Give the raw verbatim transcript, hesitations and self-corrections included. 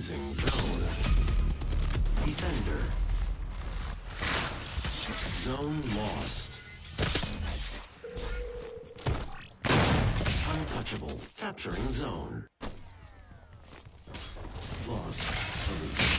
Losing zone. Defender. Zone lost. Untouchable. Capturing zone. Lost. Police.